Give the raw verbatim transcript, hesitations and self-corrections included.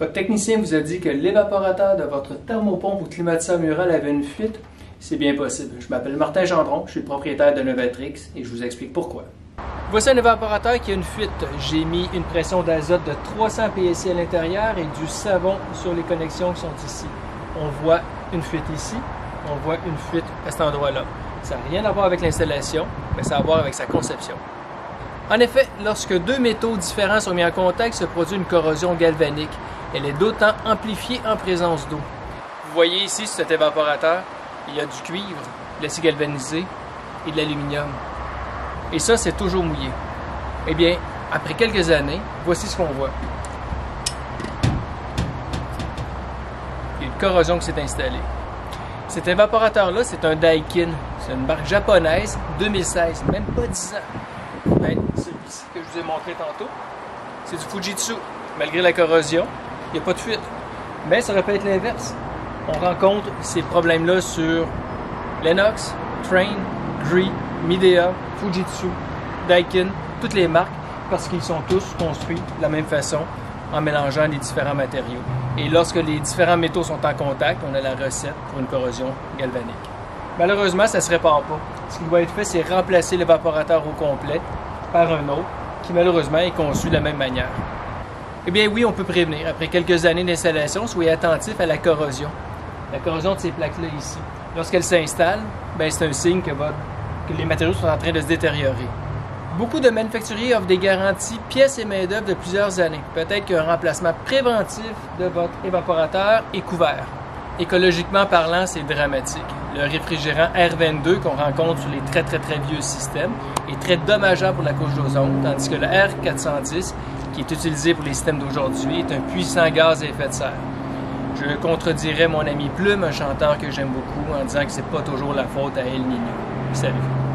Votre technicien vous a dit que l'évaporateur de votre thermopompe ou climatiseur mural avait une fuite. C'est bien possible. Je m'appelle Martin Gendron, je suis le propriétaire de Novatrix et je vous explique pourquoi. Voici un évaporateur qui a une fuite. J'ai mis une pression d'azote de trois cents P S I à l'intérieur et du savon sur les connexions qui sont ici. On voit une fuite ici, on voit une fuite à cet endroit-là. Ça n'a rien à voir avec l'installation, mais ça a à voir avec sa conception. En effet, lorsque deux métaux différents sont mis en contact, se produit une corrosion galvanique. Elle est d'autant amplifiée en présence d'eau. Vous voyez ici, sur cet évaporateur, il y a du cuivre, de l'acier galvanisé et de l'aluminium. Et ça, c'est toujours mouillé. Eh bien, après quelques années, voici ce qu'on voit. Il y a une corrosion qui s'est installée. Cet évaporateur-là, c'est un Daikin. C'est une marque japonaise, deux mille seize, même pas dix ans. Ben, celui-ci que je vous ai montré tantôt, c'est du Fujitsu. Malgré la corrosion, il n'y a pas de fuite. Mais ça aurait pu être l'inverse. On rencontre ces problèmes-là sur Lennox, Trane, Gree, Midea, Fujitsu, Daikin, toutes les marques, parce qu'ils sont tous construits de la même façon en mélangeant les différents matériaux. Et lorsque les différents métaux sont en contact, on a la recette pour une corrosion galvanique. Malheureusement, ça ne se répare pas. Ce qui doit être fait, c'est remplacer l'évaporateur au complet par un autre qui malheureusement est conçu de la même manière. Eh bien oui, on peut prévenir. Après quelques années d'installation, soyez attentif à la corrosion. La corrosion de ces plaques-là ici. Lorsqu'elle s'installe, ben c'est un signe que, votre, que les matériaux sont en train de se détériorer. Beaucoup de manufacturiers offrent des garanties pièces et main-d'œuvre de plusieurs années. Peut-être qu'un remplacement préventif de votre évaporateur est couvert. Écologiquement parlant, c'est dramatique. Le réfrigérant R vingt-deux qu'on rencontre sur les très très très vieux systèmes est très dommageable pour la couche d'ozone, tandis que le R quatre cent dix, qui est utilisé pour les systèmes d'aujourd'hui, est un puissant gaz à effet de serre. Je contredirais mon ami Plume, un chanteur que j'aime beaucoup, en disant que c'est pas toujours la faute à El Niño. Salut!